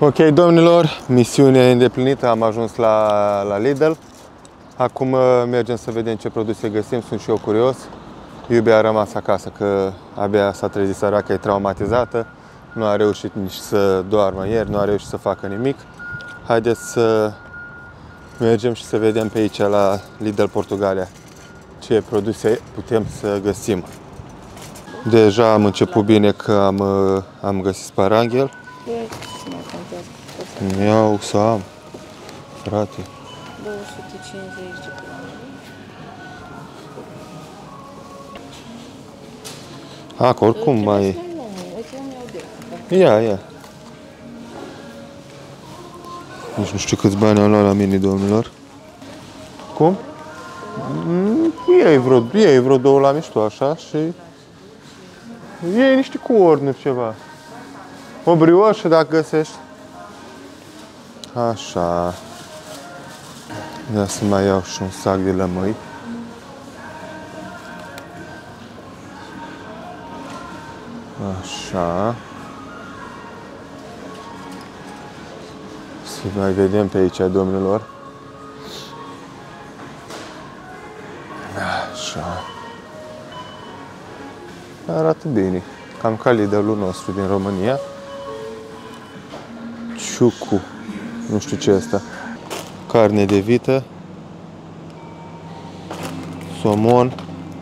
Ok, domnilor, misiunea îndeplinită, am ajuns la Lidl. Acum mergem să vedem ce produse găsim, sunt și eu curios. Iubi a rămas acasă că abia s-a trezit săraca, e traumatizată. Nu a reușit nici să doarmă ieri, nu a reușit să facă nimic. Haideți să mergem și să vedem pe aici la Lidl Portugalia ce produse putem să găsim. Deja am început bine că am găsit sparanghel. Iau să am, frate. 250 de grame. Că oricum mai... Ia. Nici nu știu câți bani am luat la mine, domnilor. Cum? Iei vreo două la mișto, așa, și... Iei niște cornuri, ceva. O brioșă, dacă găsești. Așa. Ia să mai iau și un sac de lămâi. Așa. Să mai vedem pe aici, domnilor. Așa. Arată bine. Cam ca Lidl-ul nostru din România. Ciucu. Nu știu ce e asta. Carne de vită. Somon.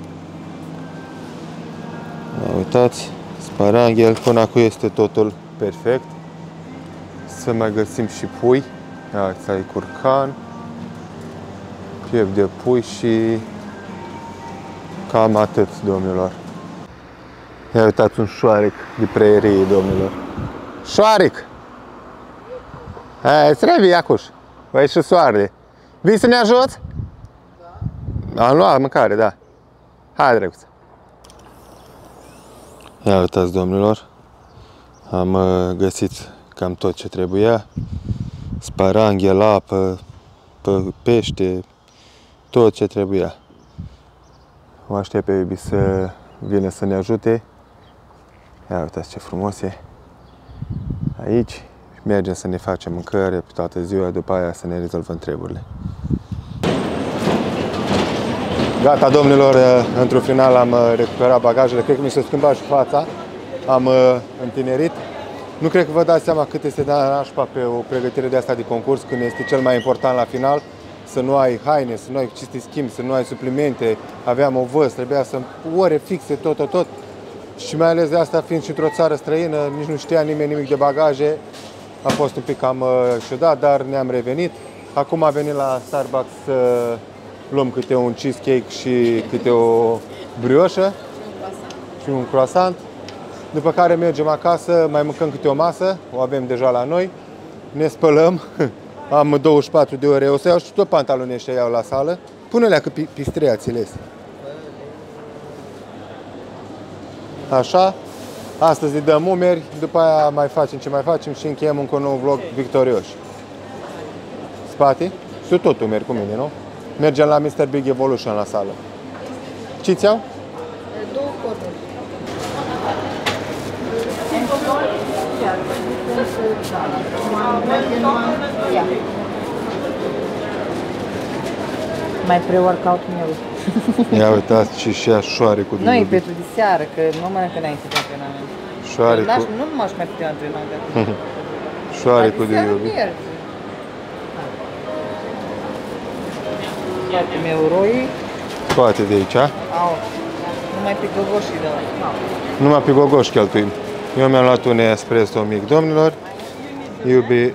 Uitați. Sparanghel. Până acum este totul perfect. Să mai găsim și pui. Asta e curcan. Piept de pui și cam atât, domnilor. Ia uitați un șoarec de preierie, domnilor. Șoarec! Îți trebuie, Iacuș. Băi, și soarele. Vii să ne ajuți? Da. Am luat mâncare, da. Hai, drăguță. Ia uitați, domnilor. Am găsit cam tot ce trebuia. Sparanghel, apă, pește, tot ce trebuia. O aștept pe Iubi să vină să ne ajute. Ia uitați ce frumos e. Aici. Mergem să ne facem mâncare pe toată ziua, după aia să ne rezolvăm treburile. Gata, domnilor, într-un final am recuperat bagajele. Cred că mi s-a schimbat și fața. Am întinerit. Nu cred că vă dați seama cât este de nașpa pe o pregătire de asta de concurs, când este cel mai important la final. Să nu ai haine, să nu ai ce să te schimbi, să nu ai suplimente. Aveam o văz, trebuia să ore fixe, tot. Și mai ales de asta, fiind și într-o țară străină, nici nu știa nimeni nimic de bagaje. A fost un pic cam ciudat, dar ne-am revenit. Acum am venit la Starbucks să luăm câte un cheesecake și câte o brioșă și un croissant. După care mergem acasă, mai mâncăm câte o masă, o avem deja la noi. Ne spălăm, am 24 de ore, o să iau și tot pantalonii ăștia iau la sală. Pune-le că pistrea ți-le. Așa. Astăzi îi dăm umeri, după aia mai facem ce mai facem și încheiem încă un nou vlog victorioși. Spate? Și tot umeri cu mine, nu? Mergem la Mr. Big Evolution la sală. Ce-ți iau? Două cornuri. Mai pre-workout meal. Ia uitați și așa șoarecul de Nu, e Iubi. pentru de seară, că nu mănâncă înainte de antrenament. Șoarecul. Nu m-aș mai putea antrena de Șoarecul de Iubi. Iată euroi. Scoate de aici. Numai pe gogoșii de la. Numai pe gogoș cheltuim. Eu mi-am luat un espresso mic, domnilor. Iubi.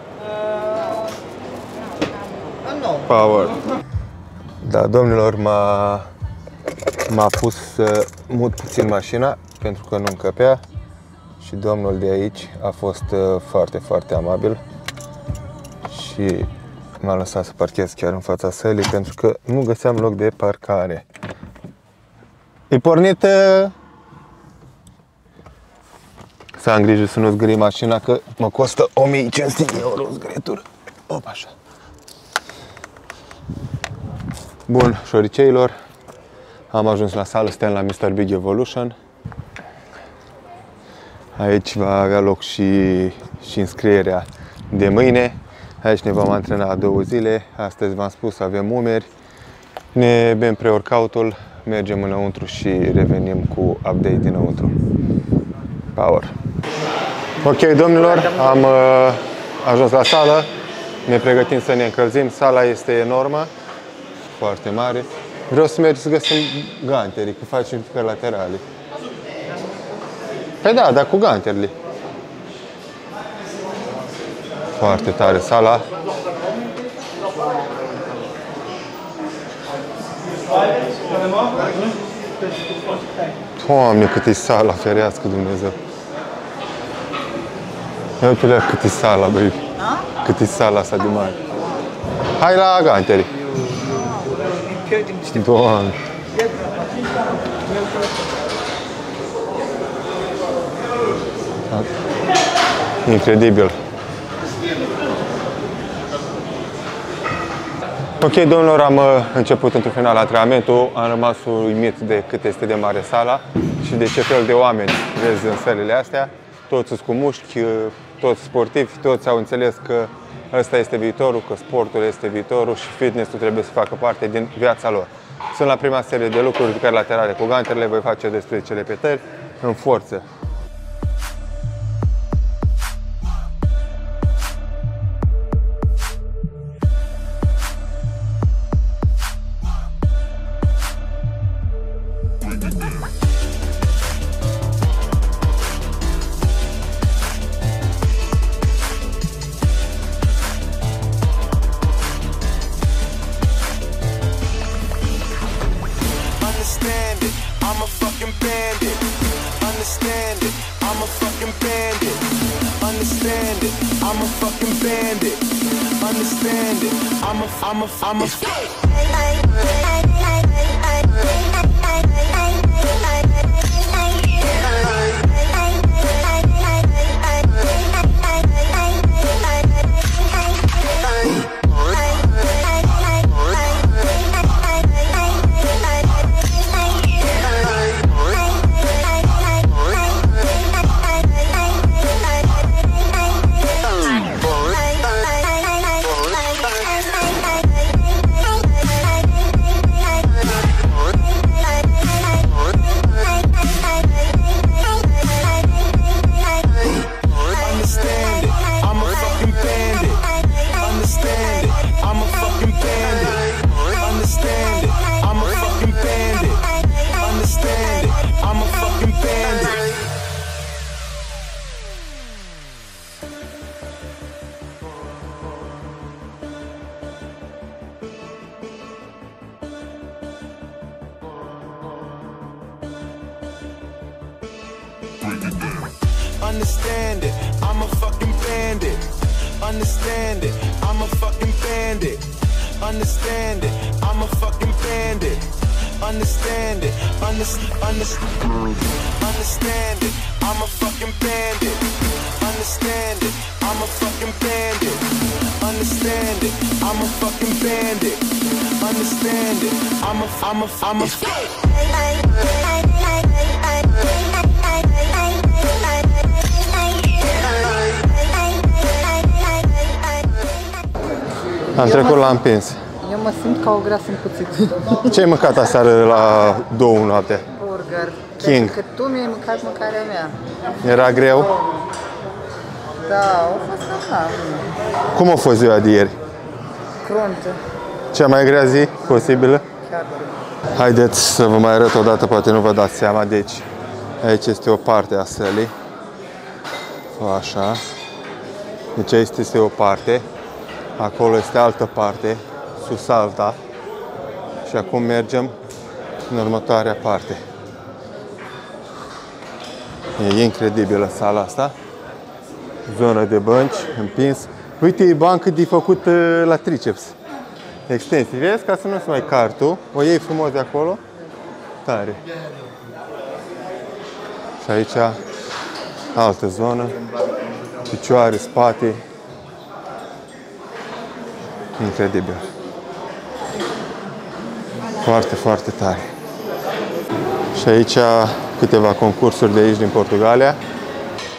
Power. Da, domnilor, m-a pus să mut puțin mașina pentru că nu încăpea și domnul de aici a fost foarte amabil și m-a lăsat să parchez chiar în fața sălii pentru că nu găseam loc de parcare. E pornit. Să am grijă să nu zgârii mașina că mă costă 1500 de euro zgâritură. Opa, așa. Bun, șoriceilor, am ajuns la sală, suntem la Mr. Big Evolution. Aici va avea loc și înscrierea de mâine. Aici ne vom antrena 2 zile. Astăzi v-am spus, avem umeri. Ne bem pre-workout-ul, mergem înăuntru și revenim cu update dinăuntru. Power! Ok, domnilor, am ajuns la sală. Ne pregătim să ne încălzim. Sala este enormă, foarte mare. Vreau să merg să găsim ganterii, că facem mișcări laterale. Păi da, dar cu ganterile. Foarte tare sala. Doamne, cât e sala, ferească Dumnezeu. Ia uite-le cât e sala, băi. Cât e sala asta de mare. Hai la ganteri. Doamne. Incredibil. Ok, domnilor, am început într-un final antrenamentul. Am rămas uimit de cât este de mare sala și de ce fel de oameni vezi în sălile astea. Toți sunt cu mușchi, toți sportivi, toți au înțeles că ăsta este viitorul, că sportul este viitorul și fitness-ul trebuie să facă parte din viața lor. Sunt la prima serie de lucruri, ridicări laterale cu ganterele, voi face despre cele repetări în forță. I'm a fucking bandit. Understand it. I'm a fucking bandit. Understand it. I'm a fucking bandit. Understand it. I'm a Understand it, I'm a fucking bandit. Understand it, I'm a fucking bandit. Understand it, I'm a fucking bandit. Understand it, understand it, I'm a fucking bandit. Understand it, I'm a fucking bandit. Understand it, I'm a fucking bandit. Understand it, I'm a Am trecut la împins. Eu mă simt ca o gras împuțit. Ce ai mâncat aseară la 2 noapte? Burger. King. Că tu mi-ai mâncat mâncarea mea. Era greu? Da, a fost așa. Cum a fost ziua de ieri? Cruntă. Cea mai grea zi posibilă? Chiar. Haideți să vă mai arăt o dată, poate nu vă dați seama. Deci, aici este o parte a sălii. Așa. Deci aici este o parte. Acolo este altă parte, sus alta. Și acum mergem în următoarea parte. E incredibilă sala asta. Zonă de bănci, împins. Uite, e bancă de făcut la triceps. Extensii, vezi? Ca să nu-ți mai cari tu. O iei frumos de acolo. Tare. Și aici altă zonă. Picioare, spate. Incredibil. Foarte, foarte tare. Și aici câteva concursuri de aici din Portugalia.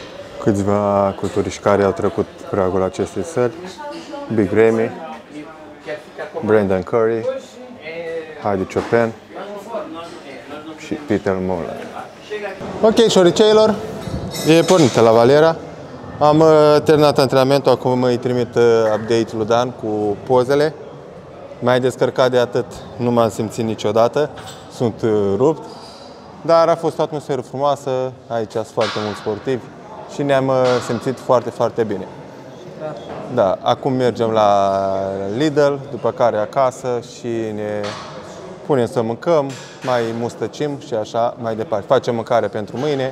Câțiva culturiști care au trecut pragul acestei sări. Big Ramy, Brendan Curry, Heidi Chopin și Peter Moller. Ok, șoriceilor, e pornită la Valera. Am terminat antrenamentul, acum îi trimit update-ul lui Dan cu pozele. Mai descărcat de atât nu m-am simțit niciodată, sunt rupt. Dar a fost o atmosferă frumoasă, aici sunt foarte mulți sportivi și ne-am simțit foarte, foarte bine. Da, acum mergem la Lidl, după care acasă și ne punem să mâncăm, mai mustăcim și așa mai departe. Facem mâncare pentru mâine.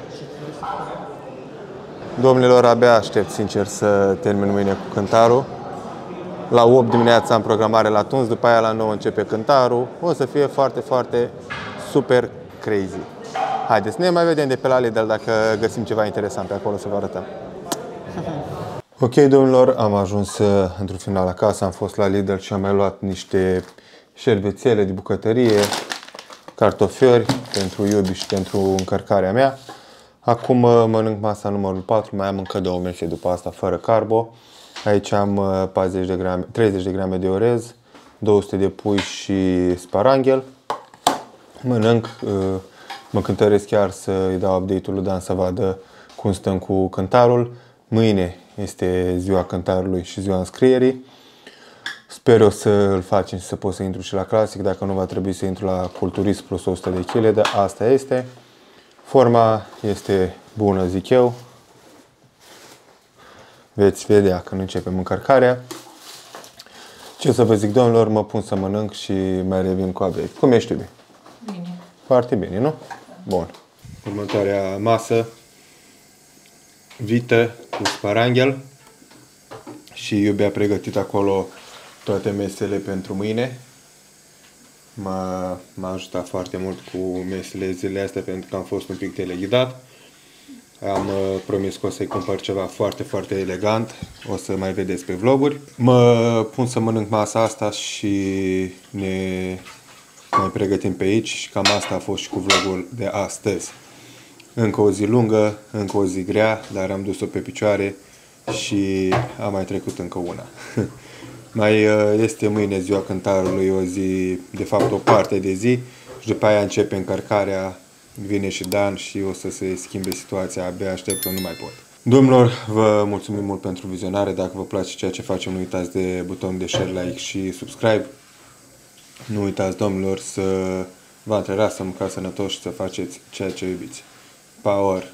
Domnilor, abia aștept sincer să termin mâine cu cântarul. La 8 dimineața am programare la Tuns, după aia la 9 începe cântarul. O să fie foarte, foarte super crazy. Haideți, ne mai vedem de pe la Lidl dacă găsim ceva interesant pe acolo să vă arătăm. Ok, domnilor, am ajuns într-un final acasă, am fost la Lidl și am mai luat niște șervețele de bucătărie, cartofiori pentru Iubi și pentru încărcarea mea. Acum mănânc masa numărul 4, mai am încă 2 mese după asta fără carbo. Aici am 30 de grame de orez, 200 de pui și sparanghel. Mănânc, mă cântăresc chiar să-i dau update-ul lui Dan să vadă cum stăm cu cântarul. Mâine este ziua cântarului și ziua înscrierii. Sper eu să îl facem și să pot să intru și la clasic, dacă nu va trebui să intru la culturist plus 100 de kg, dar asta este. Forma este bună, zic eu. Veți vedea când începem încărcarea. Ce să vă zic, domnilor, mă pun să mănânc și mai revin cu update. Cum ești, Iubi? Bine. Foarte bine, nu? Bun. Următoarea masă. Vită cu sparanghel. Și Iubi a pregătit acolo toate mesele pentru mâine. M-a ajutat foarte mult cu mesele zilele astea pentru că am fost un pic teleghidat. Am promis că o să-i cumpăr ceva foarte, foarte elegant. O să mai vedeți pe vloguri. Mă pun să mănânc masa asta și ne mai pregătim pe aici. Și cam asta a fost și cu vlogul de astăzi. Încă o zi lungă, încă o zi grea, dar am dus-o pe picioare și am mai trecut încă una. Mai este mâine ziua cântarului, o zi, de fapt o parte de zi și după aia începe încărcarea, vine și Dan și o să se schimbe situația, abia aștept că nu mai pot. Domnilor, vă mulțumim mult pentru vizionare, dacă vă place ceea ce facem, nu uitați de butonul de share, like și subscribe. Nu uitați, domnilor, să vă antrenați, să mâncați sănătos și să faceți ceea ce iubiți. Power!